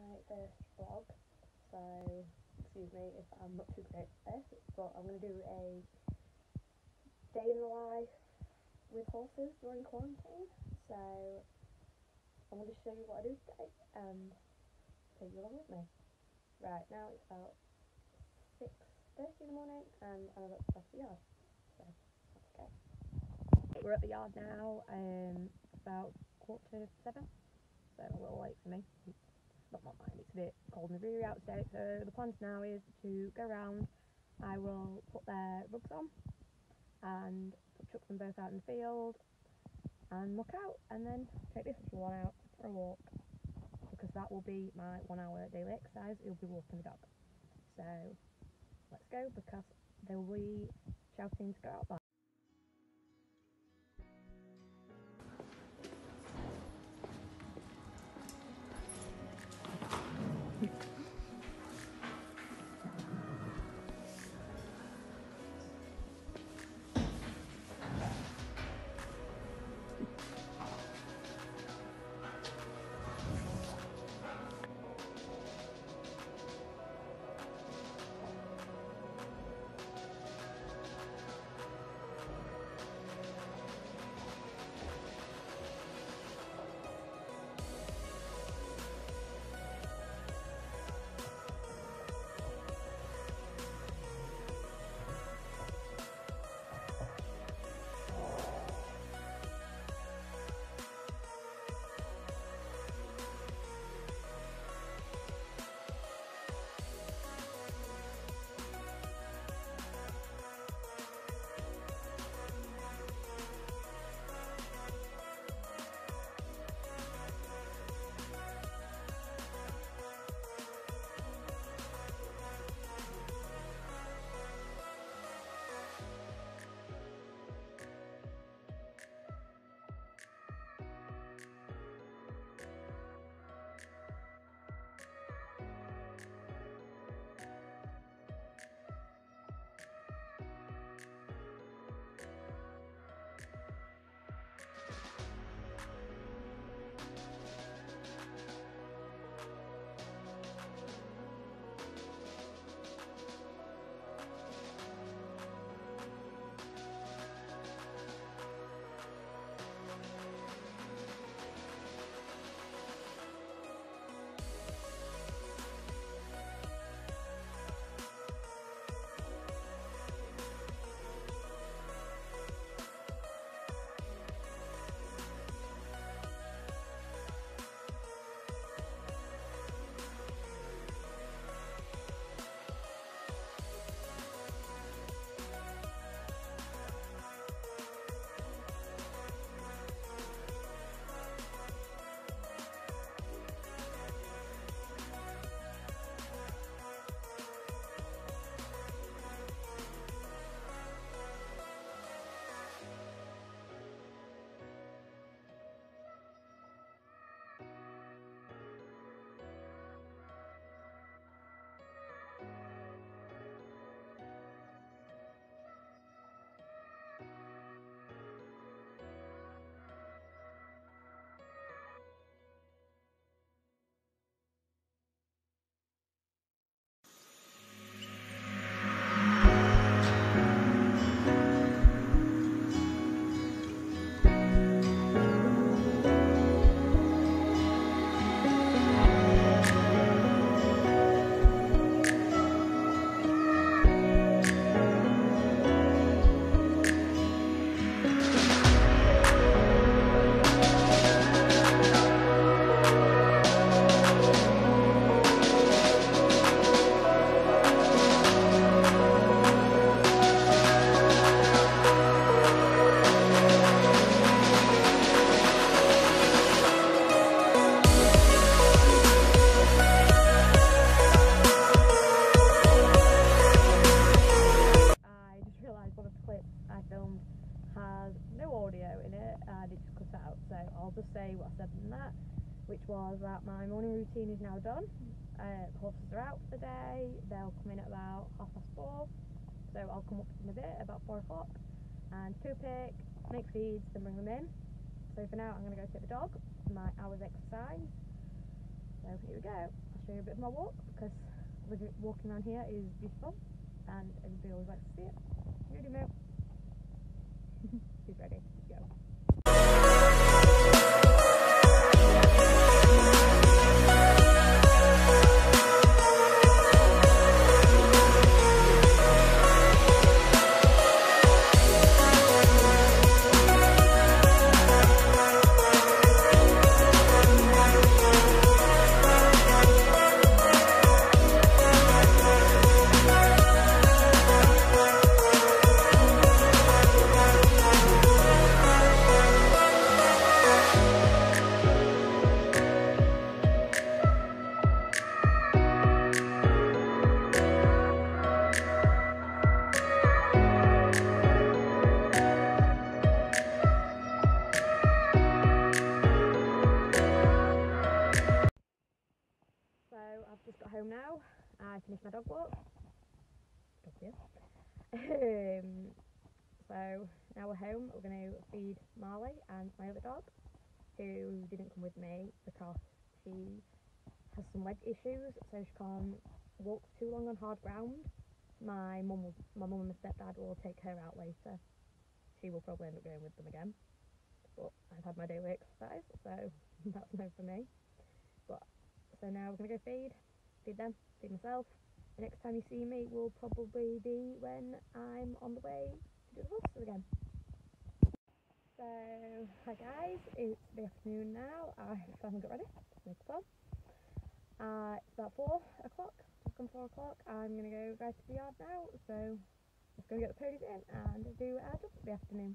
my first vlog, so excuse me if I'm not too great at this, but I'm going to do a day in the life with horses during quarantine. So I'm going to show you what I do today and take you along with me. Right, now it's about 6:30 in the morning and I'm about to the yard, so that's okay. We're at the yard now, it's about 7:15, so a little late for me. Not mine, it's a bit cold and dreary outside, so the plan now is to go around. I will put their rugs on and chuck them both out in the field and muck out, and then take this little one out for a walk, because that will be my 1 hour daily exercise. He'll be walking the dog. So let's go, because they will be shouting to go out there. I filmed has no audio in it and it's cut out, so I'll just say what I said in that, which was that my morning routine is now done. The horses are out for the day, they'll come in at about 4:30, so I'll come up in a bit about 4 o'clock and poo pick, make feeds, then bring them in. So for now I'm going to go take the dog for my hour's exercise. So here we go, I'll show show you a bit of my walk, because walking around here is beautiful and everybody always likes to see it. Ready, Mo? He's ready. Let's go. I've just got home now. I finished my dog walk. So now we're home. We're going to feed Marley and my other dog, who didn't come with me because she has some leg issues, so she can't walk too long on hard ground. My mum and my stepdad will take her out later. She will probably end up going with them again, but I've had my daily exercise, so that's no for me. So now we're going to go feed them, feed myself. The next time you see me will probably be when I'm on the way to do the horses again. So, hi guys, it's the afternoon now. I finally got ready to make fun. It's about 4 o'clock, just gone 4 o'clock. I'm going to go drive to the yard now, so let's go get the ponies in and do our job for the afternoon.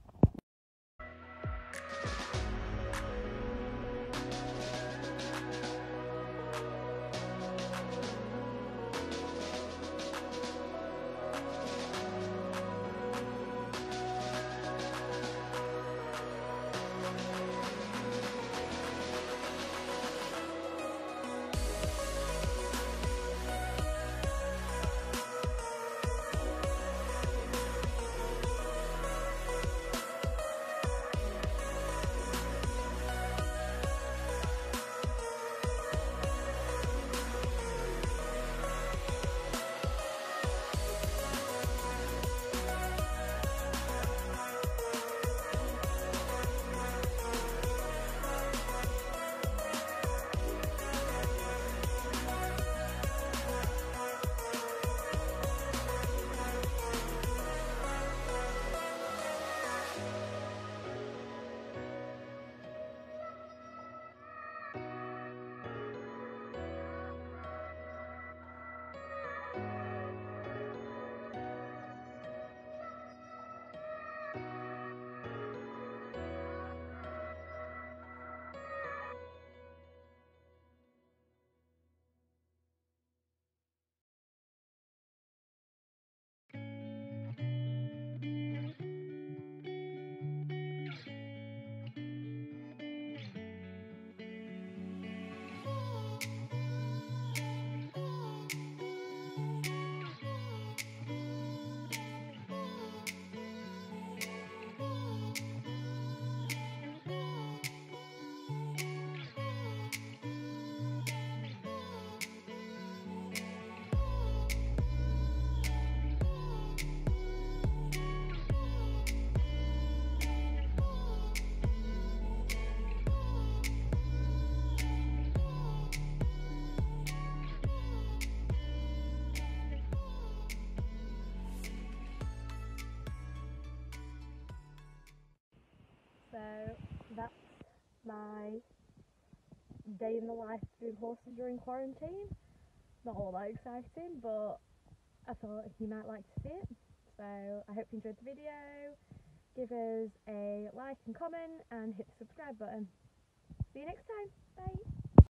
So that's my day in the life doing horses during quarantine. Not all that exciting, but I thought you might like to see it. So I hope you enjoyed the video. Give us a like and comment and hit the subscribe button. See you next time. Bye.